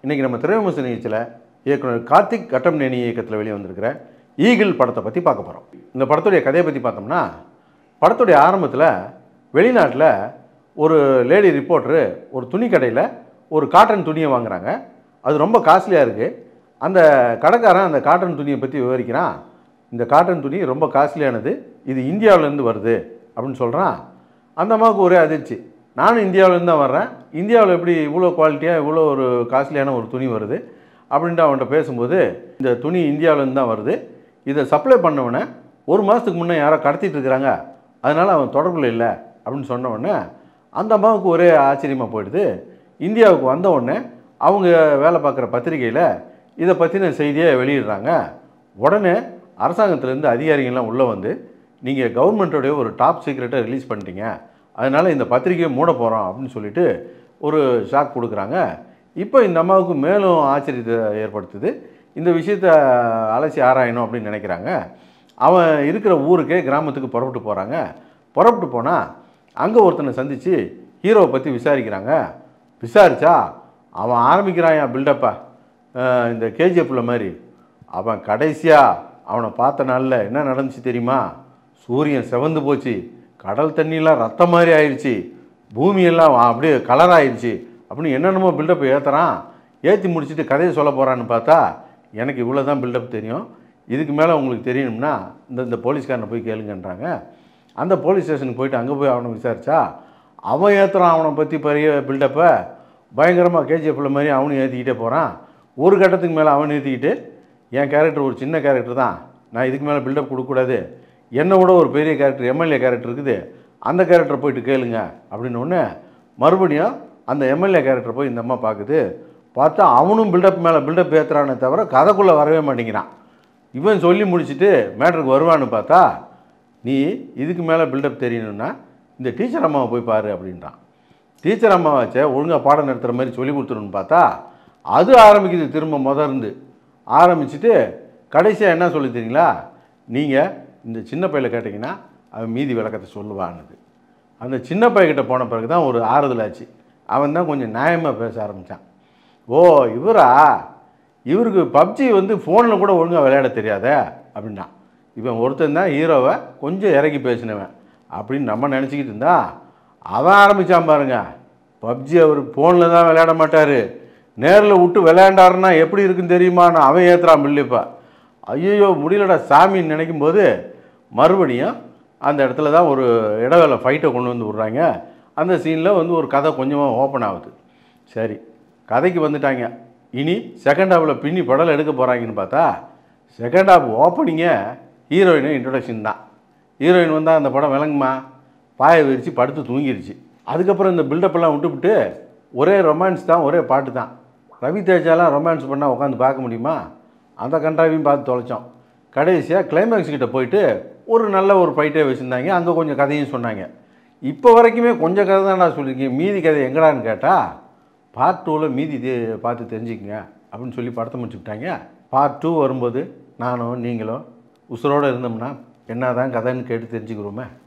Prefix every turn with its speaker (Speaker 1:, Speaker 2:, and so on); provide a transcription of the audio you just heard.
Speaker 1: இன்றைக்கி நம்ம திரைவிமர்சன நிகழ்ச்சியில் இயக்குனர் கார்த்திக் கட்டம்நேனி இயக்கத்தில் வெளியே வந்திருக்கிற ஈகிள் படத்தை பற்றி பார்க்க போகிறோம். இந்த படத்துடைய கதையை பற்றி பார்த்தோம்னா, படத்துடைய ஆரம்பத்தில் வெளிநாட்டில் ஒரு லேடி ரிப்போர்ட்ரு ஒரு துணி கடையில் ஒரு காட்டன் துணியை வாங்குகிறாங்க. அது ரொம்ப காஸ்ட்லியாக இருக்குது. அந்த கடைக்காரன் அந்த காட்டன் துணியை பற்றி விவரிக்கிறான். இந்த காட்டன் துணி ரொம்ப காஸ்ட்லியானது, இது இந்தியாவிலேருந்து வருது அப்படின்னு சொல்கிறான். அந்த அம்மாவுக்கு ஒரே அதிர்ச்சி. நானும் இந்தியாவிலேருந்து தான் வர்றேன், இந்தியாவில் எப்படி இவ்வளோ குவாலிட்டியாக இவ்வளோ ஒரு காஸ்ட்லியான ஒரு துணி வருது அப்படின்ட்டு அவன்கிட்ட பேசும்போது, இந்த துணி இந்தியாவிலேருந்து தான் வருது, இதை சப்ளை பண்ணவொடனே ஒரு மாதத்துக்கு முன்னே யாரோ கடத்திட்டு இருக்கிறாங்க, அதனால் அவன் தொடர்பில் இல்லை அப்படின்னு சொன்னவுடனே அந்த அம்மாவுக்கு ஒரே ஆச்சரியமாக போயிடுது. இந்தியாவுக்கு வந்தவுடனே அவங்க வேலை பார்க்குற பத்திரிகையில் இதை பற்றின செய்தியை வெளியிடுறாங்க. உடனே அரசாங்கத்திலேருந்து அதிகாரிகள்லாம் உள்ளே வந்து, நீங்கள் கவர்மெண்ட்டோடைய ஒரு டாப் சீக்ரெட்டை ரிலீஸ் பண்ணிட்டீங்க, அதனால் இந்த பத்திரிகையை மூட போகிறோம் அப்படின்னு சொல்லிட்டு ஒரு ஷாக் கொடுக்குறாங்க. இப்போ இந்த அம்மாவுக்கு மேலும் ஆச்சரியத்தை ஏற்படுத்துது. இந்த விஷயத்தை அலசி ஆராயணும் அப்படின்னு நினைக்கிறாங்க. அவன் இருக்கிற ஊருக்கே கிராமத்துக்கு புறப்பட்டு போகிறாங்க. புறப்பட்டு போனால் அங்கே ஒருத்தனை சந்தித்து ஹீரோவை பற்றி விசாரிக்கிறாங்க. விசாரித்தா அவன் ஆரம்பிக்கிறான் பில்டப்பா, இந்த கேஜிஎஃப்பில் மாதிரி. அவன் கடைசியாக அவனை பார்த்த நாளில் என்ன நடந்துச்சு தெரியுமா? சூரியன் செவந்து போச்சு, கடல் தண்ணியெலாம் ரத்தம் மாதிரி ஆயிடுச்சு, பூமியெல்லாம் அப்படியே கலர் ஆயிடுச்சு அப்படின்னு என்னென்னமோ பில்டப் ஏற்றுறான். ஏற்றி முடிச்சுட்டு கதையை சொல்ல போகிறான்னு பார்த்தா, எனக்கு இவ்வளோ தான் பில்டப் தெரியும், இதுக்கு மேலே உங்களுக்கு தெரியணும்னா இந்த போலீஸ்காரனை போய் கேளுங்கன்றாங்க. அந்த போலீஸ் ஸ்டேஷனுக்கு போயிட்டு அங்கே போய் அவனை விசாரித்தா, அவன் ஏற்றுறான் அவனை பற்றி பெரிய பில்டப்பை பயங்கரமாக கேஜிஎஃப்பில் மாதிரி அவனும் ஏற்றிக்கிட்டே போகிறான். ஒரு கட்டத்துக்கு மேலே அவன் ஏற்றிக்கிட்டு, என் கேரக்டர் ஒரு சின்ன கேரக்டர் தான், நான் இதுக்கு மேலே பில்டப் கொடுக்கக்கூடாது, என்னை விட ஒரு பெரிய கேரக்டர் எம்எல்ஏ கேரக்டர் இருக்குது, அந்த கேரக்டரை போயிட்டு கேளுங்க அப்படின்னோடனே மறுபடியும் அந்த எம்எல்ஏ கேரக்டரை போய் இந்த அம்மா பார்க்குது. பார்த்தா அவனும் பில்டப் மேலே பில்டப் ஏற்றுறானே தவிர கதைக்குள்ளே வரவே மாட்டேங்கிறான். இவன் சொல்லி முடிச்சுட்டு மேட்ருக்கு வருவான்னு பார்த்தா, நீ இதுக்கு மேலே பில்டப் தெரியணுன்னா இந்த டீச்சர் அம்மாவை போய் பாரு அப்படின்றான். டீச்சர் அம்மா வச்ச ஒழுங்காக பாடம் நடத்துகிற மாதிரி சொல்லி கொடுத்துருன்னு பார்த்தா, அது ஆரம்பிக்குது திரும்ப முதர்ந்து ஆரம்பிச்சுட்டு கடைசியாக என்ன சொல்லி தெரியுங்களா? நீங்கள் இந்த சின்ன பையில கேட்டிங்கன்னா அவன் மீதி விளக்கத்தை சொல்லுவான்னுது. அந்த சின்ன பையன்கிட்ட போன பிறகு தான் ஒரு ஆறுதல் ஆச்சு. அவன் தான் கொஞ்சம் நியாயமாக பேச ஆரம்பித்தான். ஓ இவரா, இவருக்கு பப்ஜி ஃபோனில் கூட ஒழுங்காக விளையாட தெரியாதே அப்படின்னா. இவன் ஒருத்தன் தான் ஹீரோவை கொஞ்சம் இறக்கி பேசினவன் அப்படின்னு நம்ம நினச்சிக்கிட்டு இருந்தா, அவன் ஆரம்பித்தான் பாருங்க. பப்ஜி அவர் ஃபோனில் தான் விளையாட மாட்டார், நேரில் விட்டு விளையாண்டாருன்னா எப்படி இருக்குன்னு தெரியுமான்னு அவன் ஏற்றுறான் பில்லிப்பா. ஐயோ முடியலடா சாமின்னு நினைக்கும்போது மறுபடியும் அந்த இடத்துல தான் ஒரு இடவேளை ஃபைட்டை கொண்டு வந்து விட்றாங்க. அந்த சீனில் ஒரு கதை கொஞ்சமாக ஓப்பன் ஆகுது. சரி, கதைக்கு வந்துட்டாங்க. இனி செகண்ட் ஹாஃபில் பின்னி படம் எடுக்க போகிறாங்கன்னு பார்த்தா, செகண்ட் ஹாஃப் ஓப்பனிங்கே ஹீரோயினை இன்ட்ரொடக்ஷன் தான். ஹீரோயின் வந்தால் அந்த படம் விளங்குமா, பாயை விரித்து படுத்து தூங்கிடுச்சு. அதுக்கப்புறம் இந்த பில்டப்பெல்லாம் விட்டுவிட்டு ஒரே ரொமான்ஸ் தான், ஒரே பாட்டு தான். ரவி தேஜாலாம் ரொமான்ஸ் பண்ணால் உட்காந்து பார்க்க முடியுமா? அந்த கண்டாவையும் பார்த்து தொலைச்சோம். கடைசியாக கிளைமேக்ஸ் கிட்ட போயிட்டு ஒரு நல்ல ஒரு ஃபைட்டே வச்சுருந்தாங்க. அங்கே கொஞ்சம் கதையும் சொன்னாங்க. இப்போ வரைக்குமே கொஞ்சம் கதை தான்டா சொல்லியிருக்கீங்க, மீதி கதை எங்கடான்னு கேட்டால், பார்ட் 2ல் மீதி பார்த்து தெரிஞ்சுக்கங்க அப்படின்னு சொல்லி படத்தை முடிச்சுக்கிட்டாங்க. பார்ட் 2 வரும்போது நானும் நீங்களும் உசுரோடு இருந்தோம்னா என்ன தான் கதைன்னு கேட்டு தெரிஞ்சுக்கிறோமே.